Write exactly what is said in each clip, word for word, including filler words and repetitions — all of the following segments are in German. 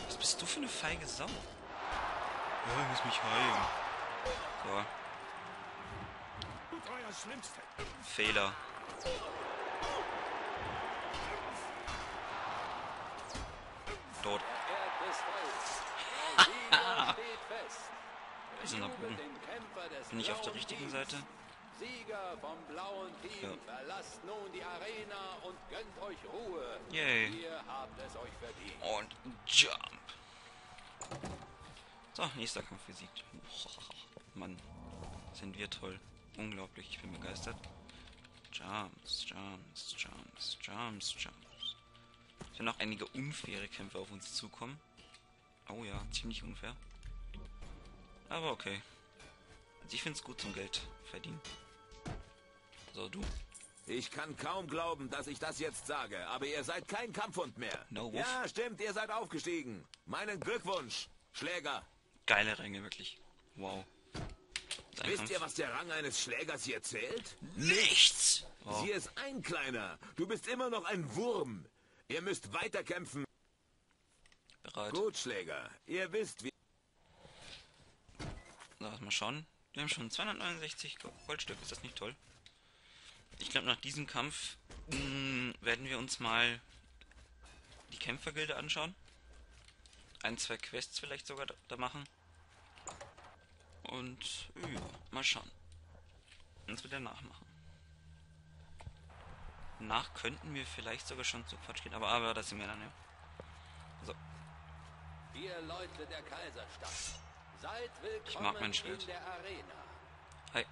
Was bist du für eine feige Sau? Ja, ich muss mich heilen. So. Fehler. Tot. Wir sind nach oben. Bin ich auf der richtigen Seite? Sieger vom blauen Team, ja. Verlasst nun die Arena und gönnt euch Ruhe. Yay. Ihr habt es euch verdient. Und Jump. So, nächster Kampf besiegt. Mann, sind wir toll. Unglaublich, ich bin begeistert. Jumps, Jumps, Jumps, Jumps, Jumps. Es werden auch einige unfaire Kämpfe auf uns zukommen. Oh ja, ziemlich unfair. Aber okay. Also ich finde es gut zum Geld verdienen. So, du. Ich kann kaum glauben, dass ich das jetzt sage, aber ihr seid kein Kampfhund mehr. No Wolf. Ja, stimmt, ihr seid aufgestiegen. Meinen Glückwunsch, Schläger. Geile Ränge, wirklich. Wow. Wisst Kampf. ihr, was der Rang eines Schlägers hier zählt? Nichts! Oh. Sie ist ein Kleiner. Du bist immer noch ein Wurm. Ihr müsst weiterkämpfen. Bereit. Gut, Schläger. Ihr wisst, wie... Lass mal schauen. Wir haben schon zweihundertneunundsechzig Goldstück. Ist das nicht toll? Ich glaube, nach diesem Kampf mh, werden wir uns mal die Kämpfergilde anschauen. Ein, zwei Quests vielleicht sogar da, da machen. Und ja, mal schauen. Uns wieder nachmachen. Nach könnten wir vielleicht sogar schon zu Quatsch gehen, aber, aber das sind wir dann ja. So. Ihr Leute der Kaiserstadt, seid willkommen Ich mag mein Schwert. in der Arena. Hi.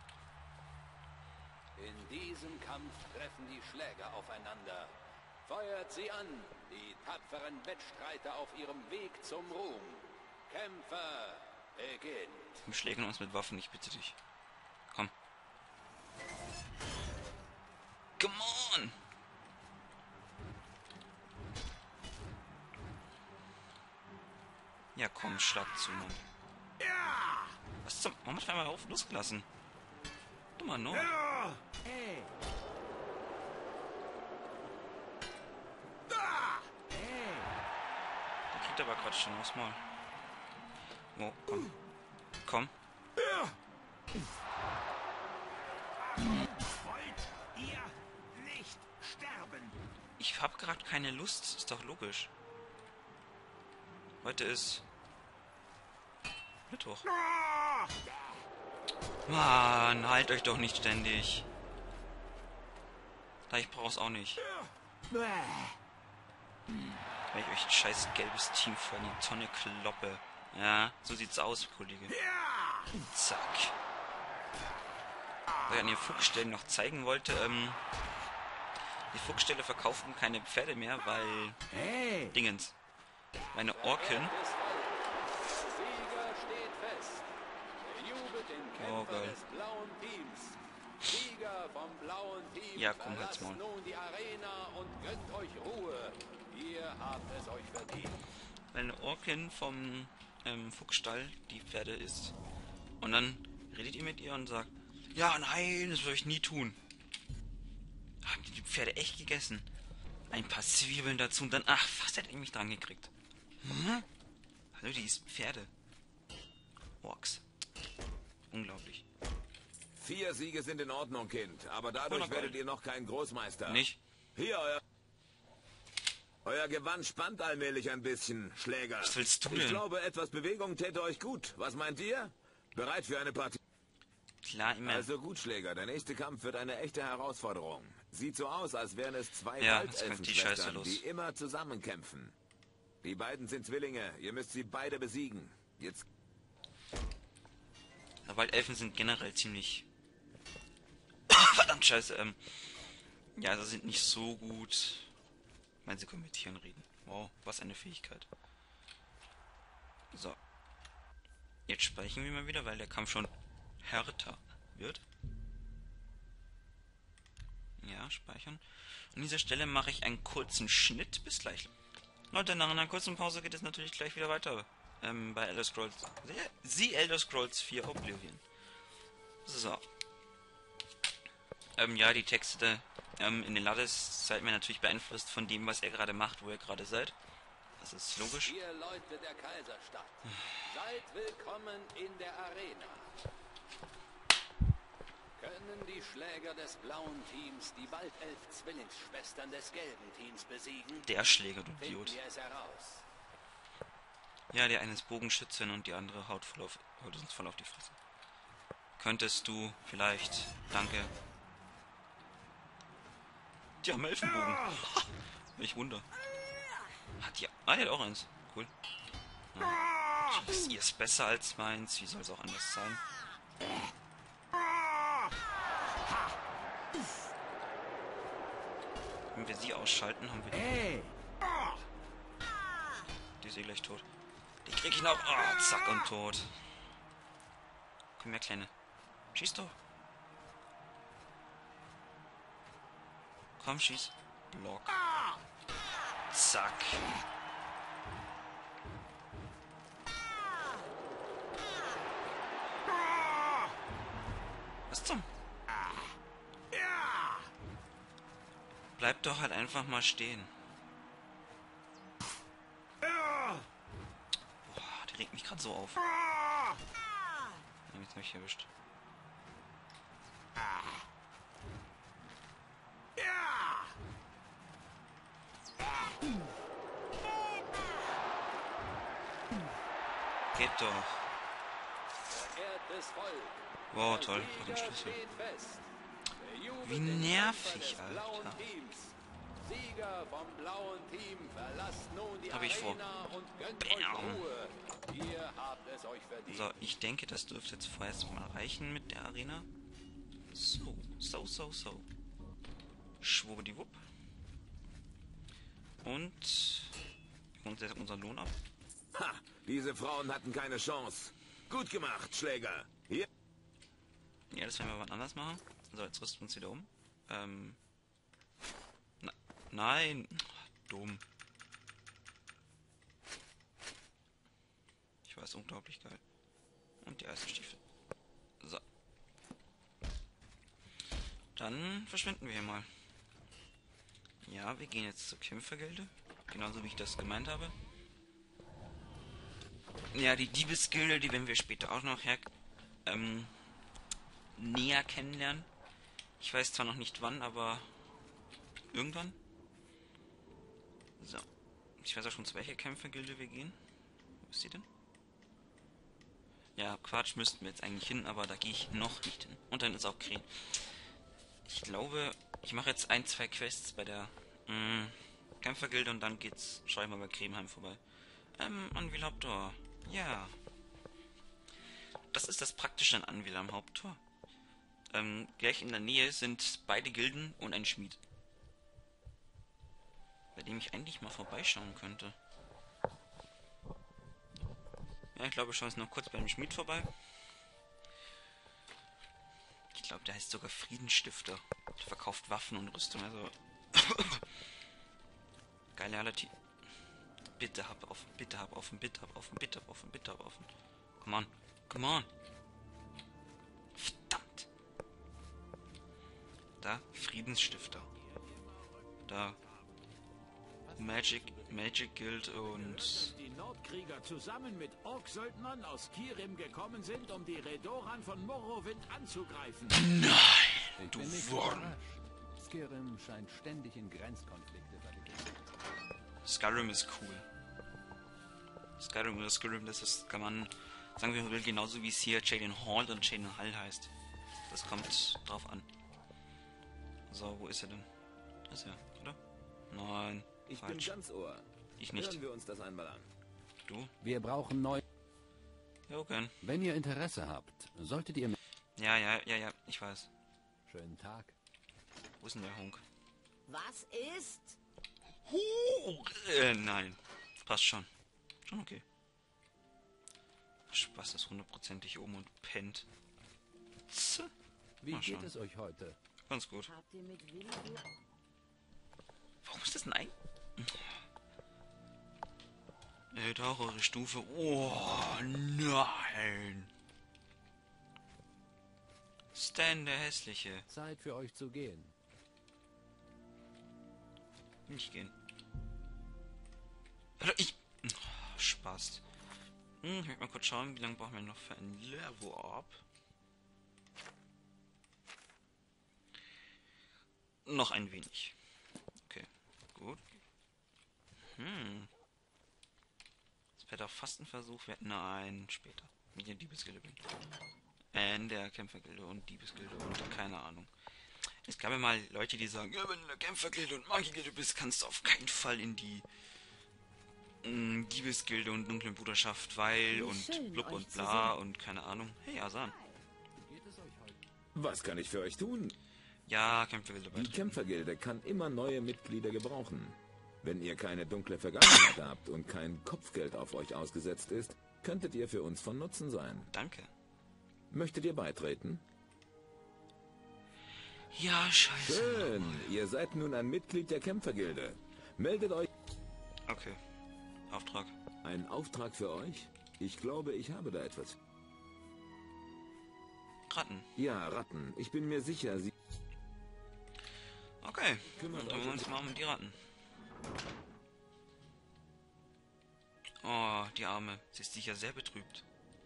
In diesem Kampf treffen die Schläger aufeinander. Feuert sie an, die tapferen Wettstreiter auf ihrem Weg zum Ruhm. Kämpfer, beginnt. Wir schlägen uns mit Waffen, ich bitte dich. Komm. Come on! Ja, komm, schlag zu, Mann. Was zum... Warum hat er einmal auf losgelassen? Dummer No. Hey. Der kriegt aber gerade schon aufs Maul. Oh, komm. Komm. Wollt ihr nicht sterben? Ich hab gerade keine Lust, ist doch logisch. Heute ist Mittwoch. Mann, halt euch doch nicht ständig. Da, ich brauch's auch nicht. Weil ich euch ein scheiß gelbes Team vor die Tonne kloppe. Ja, so sieht's aus, Kollege. Zack. Was ich an den Fuchsstellen noch zeigen wollte, ähm... die Fuchsställe verkaufen keine Pferde mehr, weil... Hey. Dingens. Meine Orkin... Sieger steht fest. Bejubelt den Oh, Kämpfer geil. des blauen Teams. Sieger vom blauen Team, Ja, komm, verlasst halt's Maul. nun die Arena und gönnt euch Ruhe. Ihr habt es euch verdient. Meine Orkin vom ähm, Fuchsstall die Pferde isst. Und dann redet ihr mit ihr und sagt, ja, nein, das würde ich nie tun. Haben die die Pferde echt gegessen? Ein paar Zwiebeln dazu und dann, ach, fast hätte ich mich dran gekriegt. Hm? Hallo, die isst Pferde. Orks. Unglaublich. Vier Siege sind in Ordnung, Kind. Aber dadurch Wunderbar. werdet ihr noch kein Großmeister. Nicht? Hier, euer... Euer Gewand spannt allmählich ein bisschen, Schläger. Was willst du Ich denn? glaube, etwas Bewegung täte euch gut. Was meint ihr? Bereit für eine Partie? Klar, immer. Also gut, Schläger. Der nächste Kampf wird eine echte Herausforderung. Sieht so aus, als wären es zwei Ja, jetzt kommt die Scheiße Waldelfenschwestern, los. die immer zusammen kämpfen. Die beiden sind Zwillinge. Ihr müsst sie beide besiegen. Jetzt... Waldelfen sind generell ziemlich... Verdammt scheiße, ähm... ja, sie sind nicht so gut. Ich meine, sie können mit Tieren reden. Wow, was eine Fähigkeit. So. Jetzt speichern wir mal wieder, weil der Kampf schon härter wird. Ja, speichern. An dieser Stelle mache ich einen kurzen Schnitt. Bis gleich. Leute, nach einer kurzen Pause geht es natürlich gleich wieder weiter. Ähm, bei Elder Scrolls... The Elder Scrolls vier Oblivion. So. Ähm, ja, die Texte ähm, in den Lades seid mir natürlich beeinflusst von dem, was ihr gerade macht, wo ihr gerade seid. Das ist logisch. Ihr Leute der Kaiserstadt, seid willkommen in der Arena. Können die Schläger des blauen Teams die bald elf Zwillingsschwestern des gelben Teams besiegen? Der Schläger, du Idiot. Finden wir es heraus. Ja, die eine ist Bogenschützin und die andere haut, voll auf, haut uns voll auf die Fresse. Könntest du vielleicht... Danke. Die haben Elfenbogen. Ha, welch Wunder. Hat die... Ah, die hat auch eins. Cool. Ja. Jeez, ihr ist besser als meins. Wie soll es auch anders sein? Wenn wir sie ausschalten, haben wir die... Die ist eh gleich tot. Die krieg ich noch. Oh, zack und tot. Komm her, Kleine. Schieß doch. Komm, schieß. Block. Zack. Was zum? Bleib doch halt einfach mal stehen. Boah, die regt mich gerade so auf. Ja, jetzt hab ich erwischt. Geht doch. Verehrtes Volk, Wow, der toll. Sieger Noch ein Schlüssel. steht fest. Bejubelt Wie den nervig, Kämpfer des blauen Alter. Teams. Sieger vom blauen Team, verlasst nun die Hab ich vor. Arena und gönnt Bam. euch Ruhe. Ihr habt es euch verdient. So, ich denke, das dürfte jetzt vorerst mal reichen mit der Arena. So, so, so, so. Schwuppdiwupp. Und wir uns jetzt unseren Lohn ab. Ha! Diese Frauen hatten keine Chance. Gut gemacht, Schläger. Hier. Ja, das werden wir wann anders machen. So, jetzt rüsten wir uns wieder um. Ähm. Na, nein. Dumm. Ich weiß, unglaublich geil. Und die Eisenstiefel. So. Dann verschwinden wir hier mal. Ja, wir gehen jetzt zur Kämpfergilde. Genauso wie ich das gemeint habe. Ja, die Diebesgilde, die werden wir später auch noch her ähm, näher kennenlernen. Ich weiß zwar noch nicht wann, aber irgendwann. So. Ich weiß auch schon, zu welcher Kämpfergilde wir gehen. Wo ist sie denn? Ja, Quatsch, müssten wir jetzt eigentlich hin, aber da gehe ich noch nicht hin. Und dann ist auch Krähen. Ich glaube, ich mache jetzt ein, zwei Quests bei der mh, Kämpfergilde und dann geht's, schau ich mal bei Kremheim vorbei. Ähm, Anvil Haupttor. Ja. Das ist das Praktische an Anvil am Haupttor. Ähm, gleich in der Nähe sind beide Gilden und ein Schmied. Bei dem ich eigentlich mal vorbeischauen könnte. Ja, ich glaube, wir schauen jetzt noch kurz beim Schmied vorbei. Ich glaube, der heißt sogar Friedensstifter. Der verkauft Waffen und Rüstung, also... Geile Relativ... Bitte hab offen, bitte hab offen, bitte hab offen, bitte hab offen, bitte hab offen. Come on, come on. Verdammt. Da, Friedensstifter. Da, Magic, Magic Guild und... Die Nordkrieger zusammen mit Ork-Söldnern aus Kirim gekommen sind, um die Redoran von Morrowind anzugreifen. Nein, du Wurm. Skyrim scheint ständig in Grenzkonflikte verwickelt. Skyrim ist cool. Skyrim oder Skyrim, das ist, kann man sagen, wie man will, genauso wie es hier Jaden Hall und Jaden Hall heißt. Das kommt drauf an. So, wo ist er denn? Da ist er, oder? Nein, Ich falsch. bin ganz Ohr. Ich nicht. Hören wir uns das einmal an. Du? Wir brauchen neu. Ja, okay. Wenn ihr Interesse habt, solltet ihr... Ja, ja, ja, ja, ich weiß. Schönen Tag. Wo ist denn der Hunk? Was ist? Huh, äh, nein. Passt schon. Schon okay. Spaß ist hundertprozentig oben und pennt. Tss. Wie Mal geht schauen. es euch heute? Ganz gut. Habt ihr mit Willi... Warum ist das ein Ei? Erhöht auch eure Stufe. Oh, nein. Stan, der Hässliche. Zeit für euch zu gehen. Nicht gehen. Alter, ich... kurz schauen, wie lange brauchen wir noch für ein Level Up. Noch ein wenig. Okay, gut. Hm. Das wäre doch fast ein Versuch. Wir hätten nein, später. Mit der Diebesgilde bin. Äh, in der Kämpfergilde und Diebesgilde und keine Ahnung. Es gab ja mal Leute, die sagen, ja, wenn du in der Kämpfergilde und Magiergilde bist, kannst du auf keinen Fall in die mh, Diebesgilde und dunklen Bruderschaft, weil Wie und schön, blub euch und zu bla sehen. und keine Ahnung. Hey, Asan. Was kann ich für euch tun? Ja, Kämpfergilde Die beitreten. Kämpfergilde kann immer neue Mitglieder gebrauchen. Wenn ihr keine dunkle Vergangenheit habt und kein Kopfgeld auf euch ausgesetzt ist, könntet ihr für uns von Nutzen sein. Danke. Möchtet ihr beitreten? Ja, scheiße. Schön, ihr seid nun ein Mitglied der Kämpfergilde. Meldet euch. Okay. Auftrag. Ein Auftrag für euch? Ich glaube, ich habe da etwas. Ratten. Ja, Ratten. Ich bin mir sicher, sie... Okay. Kümmert Dann euch kümmern wir um uns mal um die Ratten. Oh, die Arme. Sie ist sicher sehr betrübt.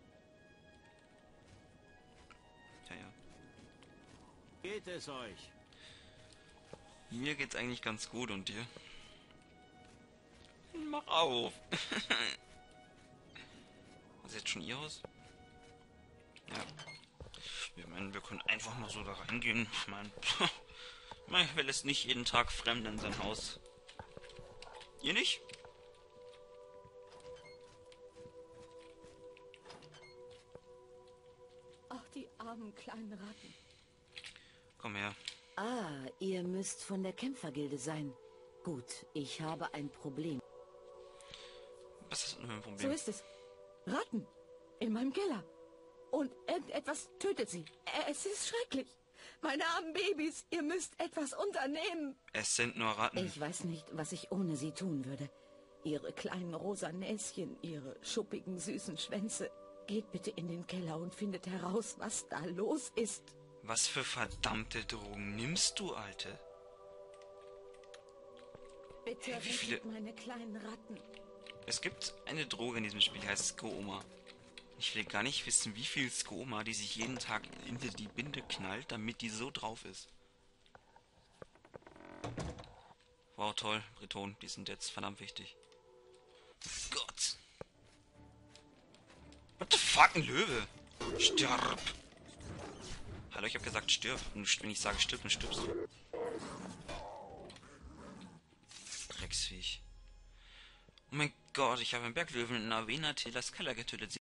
Ja, ja. Geht es euch? Mir geht's eigentlich ganz gut und dir? Mach auf! Was ist jetzt schon ihr Haus? Ja. Wir meinen, wir können einfach mal so da reingehen. Ich meine, man will es nicht jeden Tag Fremden in sein Haus. Ihr nicht? Ach, die armen kleinen Ratten. Komm her. Ah, ihr müsst von der Kämpfergilde sein. Gut, ich habe ein Problem. Was ist denn für ein So Problem? ist es. Ratten. In meinem Keller. Und irgendetwas tötet sie. Äh, Es ist schrecklich. Meine armen Babys, ihr müsst etwas unternehmen. Es sind nur Ratten. Ich weiß nicht, was ich ohne sie tun würde. Ihre kleinen rosa Näschen, ihre schuppigen, süßen Schwänze. Geht bitte in den Keller und findet heraus, was da los ist. Was für verdammte Drogen nimmst du, Alte? Bitte Hey, wie viele- rettet meine kleinen Ratten. Es gibt eine Droge in diesem Spiel, die heißt Skooma. Ich will gar nicht wissen, wie viel Skooma die sich jeden Tag hinter die Binde knallt, damit die so drauf ist. Wow, toll, Breton, die sind jetzt verdammt wichtig. Gott. What the fuck, ein Löwe? Stirb. Hallo, ich hab gesagt stirb. Und wenn ich sage stirb, dann stirbst du. Drecksviech. Oh mein Gott, ich habe einen Berglöwen in Avena Tillas Keller getötet.